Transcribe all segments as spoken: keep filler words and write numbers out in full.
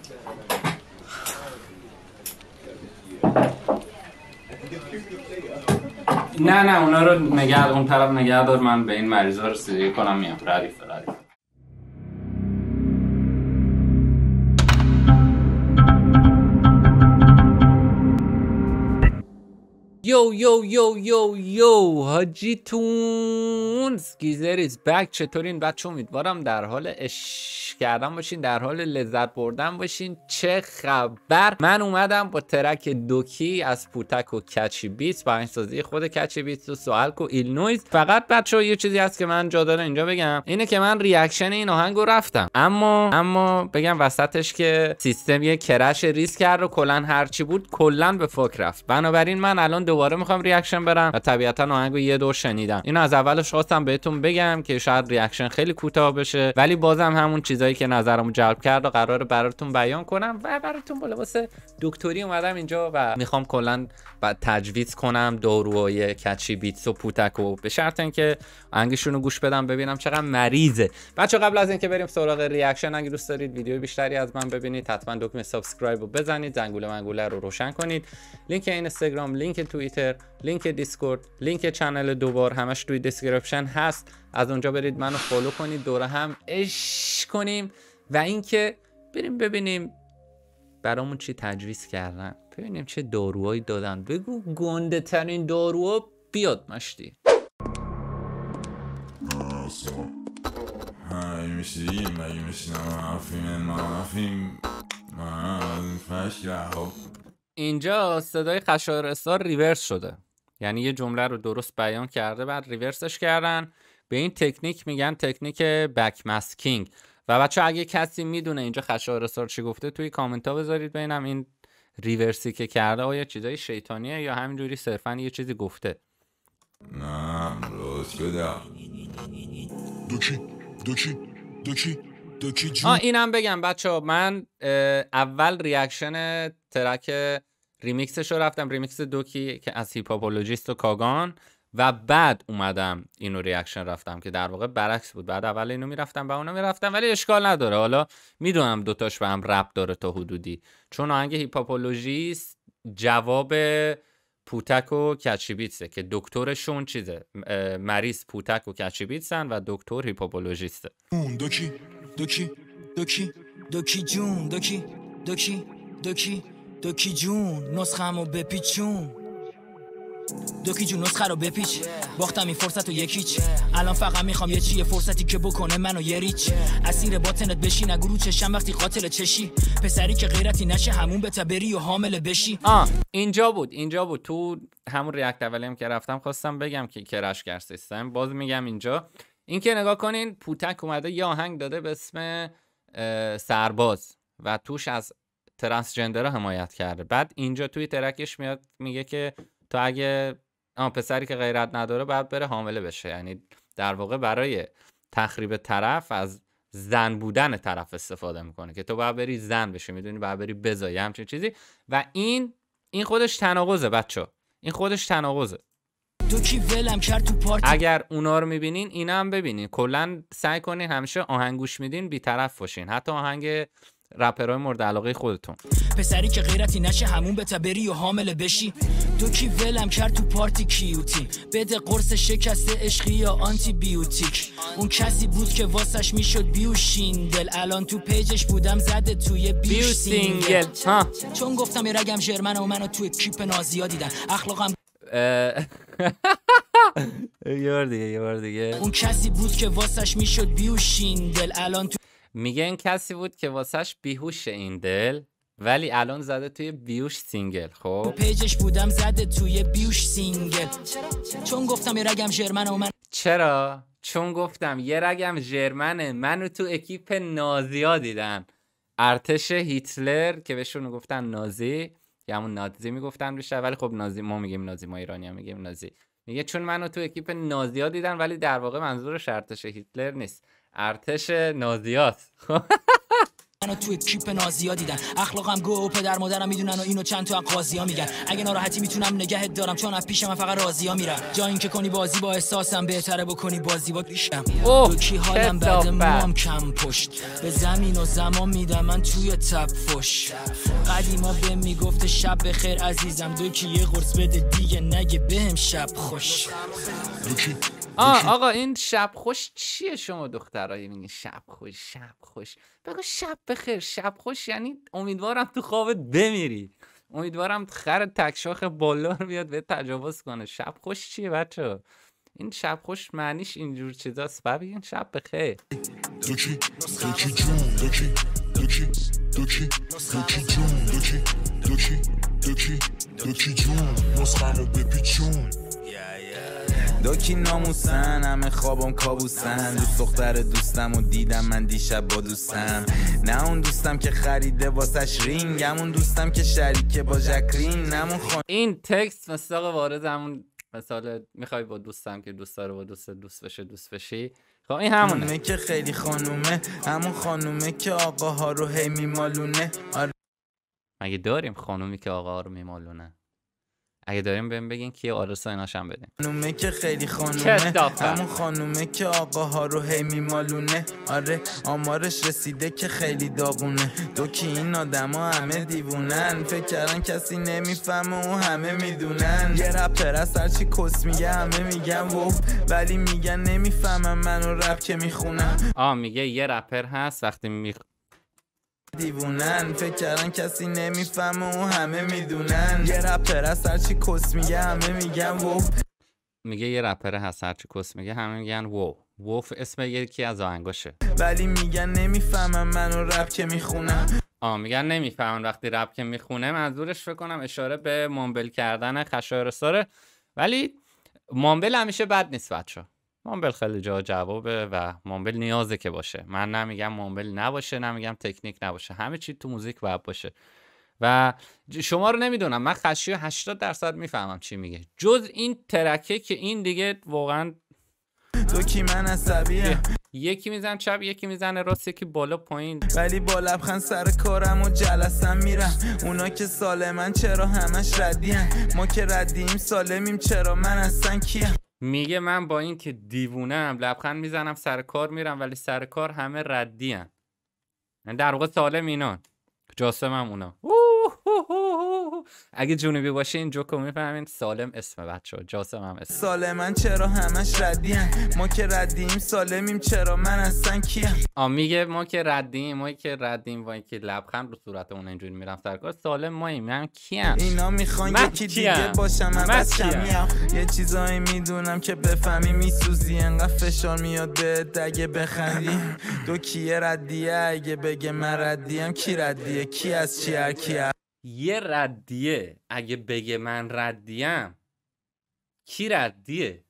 نه نه اونا رو نگه اون طرف نگه دار، من به این مریضا رسیدگی کنم میام. ردیف ردیف یو یو یو یو یو حاجیتون سکیزر ایز بک. چطورین بچه؟ امیدوارم در حال عشق کردن باشین، در حال لذت بردن باشین. چه خبر؟ من اومدم با ترک دوکی از پوتک و کچی بیتس با سازی خود کچی بیتس و سوالک و ایلنویز. فقط بچه یه چیزی هست که من جا داره اینجا بگم، اینه که من ریاکشن این آهنگو رفتم، اما اما بگم وسطش که سیستم یه کرش ریز کرد و کلا هرچی بود کلا به فاک رفت. بنابراین من الان دوباره میخوام ریاکشن برم و طبیعتا آهنگو یه دور شنیدم. اینو از اولش خواستم بهتون بگم که شاید ریاکشن خیلی کوتاه بشه، ولی بازم همون چیزایی که نظرمو جلب کرد و قراره براتون بیان کنم و براتون بالا واسه دکتری اومدم اینجا و میخوام کلا بعد تجویز کنم داروهای کچی بیتس و پوتکو، به شرط اینکه آهنگشون رو گوش بدم ببینم چقدر مریضه. بچا قبل از اینکه بریم سراغ ریاکشن، اگه دوست دارید ویدیو بیشتری از من ببینید حتما دکمه سابسکرایب رو بزنید، زنگوله منگوله رو روشن کنید. لینک اینستاگرام، لینک توییتر، لینک دیسکورد، لینک چنل دوبار همش توی دیسکریپشن هست، از اونجا برید منو فالو کنید، دوره هم عشق کنیم و اینکه بریم ببینیم برامون چی تجویز کردن، ببینیم چه داروهایی دادن. بگو گنده ترین داروها بیاد مشتی. اینجا صدای خشایار استار ریورس شده، یعنی یه جمله رو درست بیان کرده بعد ریورسش کردن. به این تکنیک میگن تکنیک بک ماسکینگ. و بچه اگه کسی میدونه اینجا خشایار استار چی گفته توی کامنت ها بذارید ببینم این ریورسی که کرده آیا چیزای شیطانیه یا همینجوری صرفا یه چیزی گفته. نه روز شده دوکی دوکی دوکی دوکی جون. آه اینم بگم بچه ها، من اول ریاکشن ترک ریمیکسش رو رفتم، ریمیکس دوکی که از هیپاپولوژیست و کاگان، و بعد اومدم اینو ریاکشن رفتم که در واقع برعکس بود. بعد اول اینو میرفتم بعد اونو میرفتم، ولی اشکال نداره. حالا میدونم دوتاش به هم ربط داره تا حدودی، چون آهنگ هیپاپولوژیست جواب پوتک و کچی بیتسه که دکترشون چیزه، مریض پوتک و کچی بیتسن و دکتر هیپاپولوژیسته. دوکی دوکی دوکی دوکی جون دوکی دوکی دوکی دوکی جون نسخه‌مو بپیچون، دوکی جون نسخه رو بپیچ، باختم این فرصت و یکیچ، الان فقط میخوام یه چیه فرصتی که بکنه منو یه ریچ، اسیر باطنت بشی نگو رو چشم وقتی قاتل چشی، پسری که غیرتی نشه همون به تبری و حامل بشی. آه اینجا بود اینجا بود تو همون ریاکت اولیم که رفتم خواستم بگم که کرش کرد سیستم. باز میگم اینجا این که نگاه کنین پوتک اومده یه آهنگ داده به اسم سرباز و توش از ترنسجندر حمایت کرده. بعد اینجا توی ترکش میاد میگه که تو اگه آه پسری که غیرت نداره باید بره حامله بشه، یعنی در واقع برای تخریب طرف از زن بودن طرف استفاده میکنه که تو باید بری زن بشه، میدونی باید بری بزایی همچین چیزی. و این این خودش تناقضه بچه، این خودش تناقضه. دوکی ولم کرد تو پارتی. اگر اونا رو میبینین اینا هم ببینین، کلا سعی کنین همیشه آهنگ گوش میدین بی‌طرف باشین، حتی آهنگ رپرهای مورد علاقه خودتون. پسری که غیرتی نشه همون به تبری و حامل بشی، دوکی ولم کرد تو پارتی کیوتی، بده قرص شکست عشقی یا آنتی بیوتیک، اون کسی بود که واسش میشد بیو شیندل، الان تو پیجش بودم زده توی بیو سینگل، چون گفتم یه رگم ژرمنه و منو توی کیپ نازیا دیدن، اخلاقم یه بار دیگه یه بار دیگه اون کسی بود که واسش میشد بیو شیندل، الان تو میگه این کسی بود که واسش بیهوش این دل ولی الان زده توی بیوش سینگل. خب پیجش بودم زده توی بیوش سینگل، چون گفتم یه رگم ژرمنه و من چرا؟ چون گفتم یه رگم ژرمنه منو تو اکیپ نازیا دیدن. ارتش هیتلر که بهشون گفتن نازی یا همون نازی میگفتن بیشتر، ولی خب نازی ما میگیم نازی، ما ایرانی ها میگیم نازی. میگه چون منو تو اکیپ نازیا دیدن، ولی در واقع منظورش ارتش هیتلر نیست، ارتش نازیاست. منو توی کیپ نازیا دیدن، اخلاقم گو پدر مادرم میدونن و اینو چند تا قاضیا میگن. اگه ناراحتی میتونم نگهت دارم چون از پیش من فقط راضیا میرم. جا اینکه کنی بازی با احساسم بهتره بکنی بازی با پیشم. تو کی حالم بعد موام کم پشت به زمین و زمان میدم من توی تپ فش. قدیما به میگفت شب بخیر عزیزم، دو کی یه قرص بده دیگه نگه بهم شب خوش. آه آقا این شب خوش چیه؟ شما دخترایی میگین شب خوش شب خوش، بگو شب بخیر. شب خوش یعنی امیدوارم تو خوابت بمیری، امیدوارم خر تکشاخ بالا رو بیاد به تجاوز کنه. شب خوش چیه بچه؟ این شب خوش معنیش اینجور چیزاست. ببین شب بخیر. دوکی دوکی جون دوکی دوکی دوکی دوکی جون دوکی دوکی دوکی دوکی جون نسخه رو بپیچون. دوکی ناموسن همه خوابم کابوسن. دوست دختر دوستم و دیدم من دیشب با دوستم. نه اون دوستم که خریده واسش رینگ، همون دوستم که شریکه با جکرین. نمون خان... این تکست مستاق وارد همون مثال میخوای با دوستم که دوست داره با دوست دوست بشه دوست بشی. خب این همونه که خیلی خانومه، همون خانومه که آقاها رو هی میمالونه. آره مگه داریم خانومی که آقاها رو میمالونه؟ اگه داریم بهم بگین کیه، آدرس ایناش هم بدین. خانومه که خیلی خانومه، همون خانومه که آقاها رو هی میمالونه. آره آمارش رسیده که خیلی داغونه. دوکی این آدما همه دیوونن، فکر کردن کسی نمیفهمه و همه میدونن. یه رپر از هرچی کس میگه همه میگن وو، ولی میگن نمیفهمم منو رپ که میخونم. آه میگه یه رپر هست وقتی می دیوونن، فکر کردن کسی نمیفهمه و همه میدونن. یه رپر از هرچی کس میگه همه میگن وو. میگه یه رپر هست هرچی کس میگه همه میگن وو. ووف اسم یکی از آهنگاشه. ولی میگن نمیفهمم منو رپ که میخونم. آه میگن نمیفهمم وقتی رپ که میخونه. منظورش فکر کنم اشاره به مامبل کردن خشایارستاره. ولی مامبل همیشه بد نیست بچه. مامبل خیلی جا جوابه و مامبل نیازه که باشه. من نمیگم مامبل نباشه، نمیگم تکنیک نباشه، همه چی تو موزیک باید باشه. و شما رو نمیدونم، من خشی هشتاد درصد میفهمم چی میگه، جز این ترکه که این دیگه واقعا دوکی من عصبیه. یکی میزن چپ یکی میزنه راست یکی بالا پایین، ولی با لبخند سر کارم و جلسم میرم. اونا که سالمن چرا همش ردیم؟ ما که ردیم سالمیم چرا من اصلا کیم؟ میگه من با این که دیوونم لبخند میزنم سر کار میرم ولی سر کار همه ردی هن. در واقع سالم اینان، جاسمم اونا. اگه جنوبی باشه این جوکو میفهمین. سالم اسم بچه ها، جاسم هم اسم. سالمن چرا همش ردی هن؟ ما که ردیم سالمیم چرا من اصلا کیم؟ آ میگه ما که ردیم، ما که ردیم وای که لبخند رو صورتمون اینجوری میرم سر کار سالم ماییم. من کیم؟ اینا میخوان یکی دیگه باشم من بس کمیم. یه چیزایی میدونم که بفهمی میسوزی، انقدر فشار میاد به اگه بخندی. دو کیه ردیه اگه بگه من ردیم، کی ردیه کی از چی هر کی هر. یه ردیه اگه بگه من ردیم، کی ردیه؟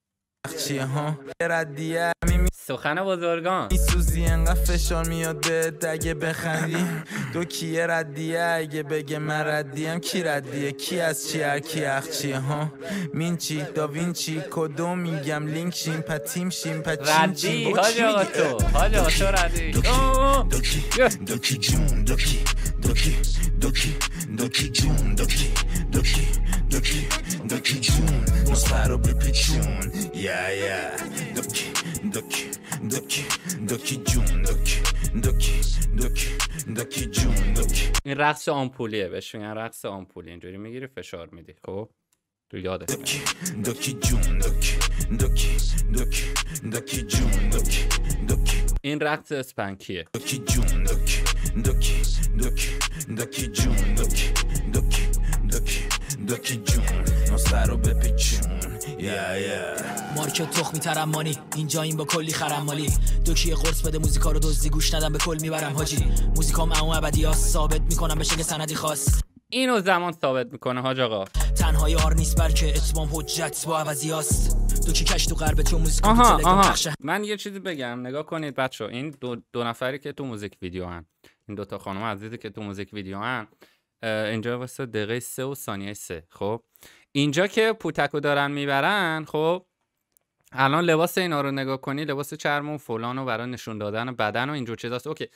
چیه ها؟ ردیه سخن بزرگان. میسوزی انقدر فشار میاد به اگه بخندی. دو کیه ردیه اگه بگه من ردیم، کی ردیه کی از چی هر کی اخ چیه ها؟ مینچی داوینچی کدوم میگم لینک شیم پتیم شیم پچیم ردی حاج آقا تو حاج آقا تو ردی. دوکی دوکی جون دوکی دوکی دوکی دوکی جون دوکی دوکی دوکی دوکی جون نسخه رو بپیچون. یا یا دوکی دوکی دوکی دوکی جون دوکی دوکی دوکی دوکی جون دوکی. این رقص آمپولیه، بهش میگن رقص آمپولی. اینجوری میگیری فشار میدی. خب تو یادت دوکی دوکی جون دوکی دوکی دوکی دوکی جون دوکی دوکی. این رقص اسپنکیه. دوکی جون دوکی دوکی دوکی دوکی جون دوکی دوکی دوکی دوکی جون نسخه رو بپیچون. یا یا مارکت تخمی ترمانی اینجا این با کلی خرمالی. دوکی قرص بده موزیکا رو دزدی گوش ندم به کل میبرم حاجی. موزیکام اون ابدیاس ثابت میکنم بشه که سندی خاص. اینو زمان ثابت میکنه حاج آقا. تنها یار نیست بلکه اتمام حجت با عوضیاست. دوکی کش تو غرب تو موزیک آها آها من یه چیزی بگم نگاه کنید بچه. این دو, دو نفری که تو موزیک ویدیو هن، این دوتا خانم عزیزی که تو موزیک ویدیو هن، اینجا واسه دقیقه سه و ثانیه سه. خب اینجا که پوتکو دارن میبرن، خب الان لباس اینا رو نگاه کنی، لباس چرم و فلان و برای نشون دادن بدن و اینجور چیزاست. اوکی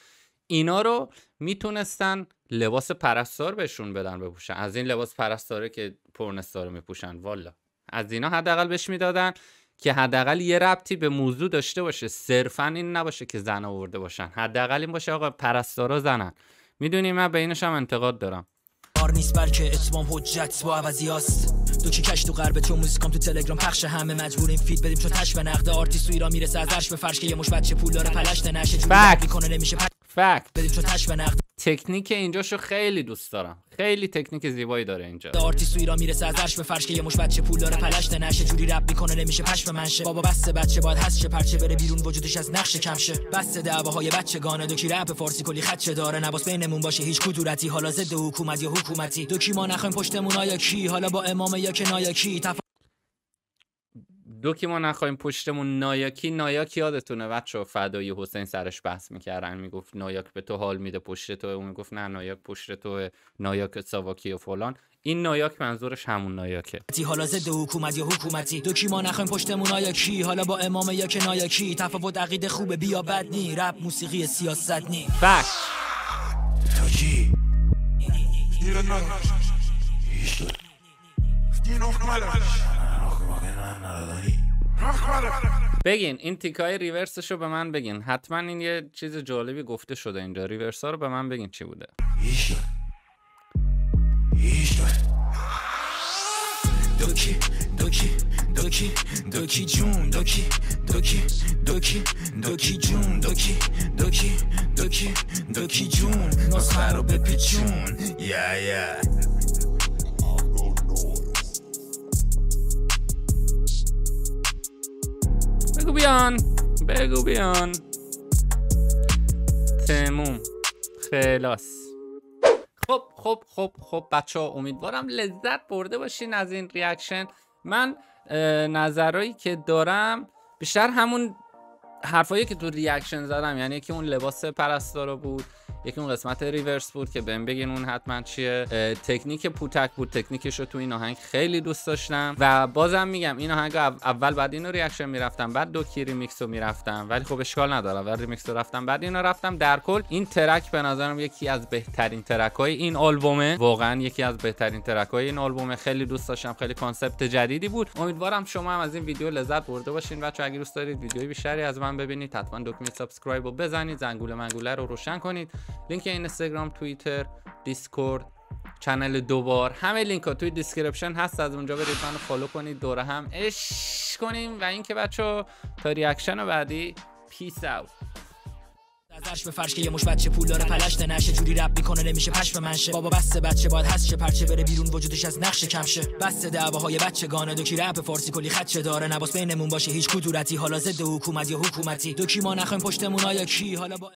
اینا رو میتونستن لباس پرستار بهشون بدن بپوشن، از این لباس پرستاره که پورنستار میپوشن. والا از اینا حداقل بهش میدادن که حداقل یه ربطی به موضوع داشته باشه، صرفا این نباشه که زن آورده باشن، حداقل این باشه آقا پرستارا زنن. میدونی من به اینش هم انتقاد دارم. کار نیست بلکه اتمام حجت با عوضیاست. دو کی کش تو غرب تو موزیکام تو تلگرام پخش، همه مجبوریم فیت بدیم چون تش به نقد آرتیست تو ایران میرسه از عرش به فرش که یه مش بچه پول داره پلشت نشه جوری میکنه نمیشه فکت بدیم چون تش به نقد. تکنیک اینجاشو خیلی دوست دارم، خیلی تکنیک زیبایی داره اینجا. آرتیست تو ایران میرسه از عرش به فرش که یه مش بچه پول داره پلشت نشه جوری رپ میکنه نمیشه پش به منشه. بابا بس بچه باید هست چه پرچه بره بیرون وجودش از نقش کم شه. بس دعواهای بچگانه دو کی رپ فارسی کلی خدشه داره، نباس بینمون باشه هیچ کدورتی، حالا ضد حکومت یا حکومتی. دو کی ما نخوایم پشتمون آیا کی، حالا با امام یا که نایاکی تف... دو کی ما نخوایم پشتمون نایاکی. نایاک یادتونه بچه‌ها فدایی حسین سرش بحث میکردن، میگفت نایاک به تو حال میده پشت تو، اون میگفت نه نایاک پشت تو، نایاک ساواکی و فلان. این نایاک منظورش همون نایاکه. حالا ضد حکومت یا حکومتی. دو کی ما نخوایم پشتمون آیا کی، حالا با امام یا که نایاکی. تفاوت عقیده خوبه بیا بد نی، رپ موسیقی سیاست نی. فک Doggy. Hier nog. Hier nog maar. بگین این تیکای ریورسشو به من بگین، حتما این یه چیز جالبی گفته شده اینجا. ریورسا رو به من بگین چی بوده. دوکی دوکی دوکی دوکی جون دوکی دوکی دوکی دوکی جون دوکی دوکی دوکی دوکی جون نسخه رو بپیچون. یا یا بگو بیان بگو بیان. تموم خلاص. خب خب خب خب بچه ها امیدوارم لذت برده باشین از این ریاکشن. من نظرهایی که دارم بیشتر همون حرفایی که تو ریاکشن زدم، یعنی یکی اون لباس پرستارا بود، یکی اون قسمت ریورس بود که بهم بگین اون حتما چیه. تکنیک پوتک بود، تکنیکش رو تو این آهنگ خیلی دوست داشتم و بازم میگم این آهنگ اول بعد اینو ریاکشن میرفتم، بعد دوکی ریمیکس رو میرفتم، ولی خب اشکال نداره اول ریمیکس رو رفتم بعد اینو رفتم. در کل این ترک به نظرم یکی از بهترین ترک‌های این آلبومه، واقعا یکی از بهترین ترک‌های این آلبومه. خیلی دوست داشتم، خیلی کانسپت جدیدی بود. امیدوارم شما هم از این ویدیو لذت برده باشین. بچه‌ها اگه دوست دارید ویدیوهای بیشتری از من ببینید حتما دکمه سابسکرایب رو بزنید، زنگوله منگوله رو روشن کنید. لینک اینستاگرام، توییتر، دیسکورد، چنل دوبار، همه لینک ها توی دیسکریپشن هست، از اونجا برید منو فالو کنید، دوره هم عشق کنیم. و اینکه بچه‌ها تا ریاکشن بعدی پیس اوت. از عرش به فرش که یه مش بچه پول داره پلشت نشه جوری رپ میکنه نمیشه پش به منشه. بابا بس بچه باید هست چه پرچه بره بیرون وجودش از نقش کم شه. بس دعواهای بچگانه دو کی رپ فارسی کلی خدشه داره، نباس بینمون باشه هیچ کدورتی، حالا ضد حکومت یا حکومتی. دو کی ما نخوایم پشتمون آیا کی، حالا با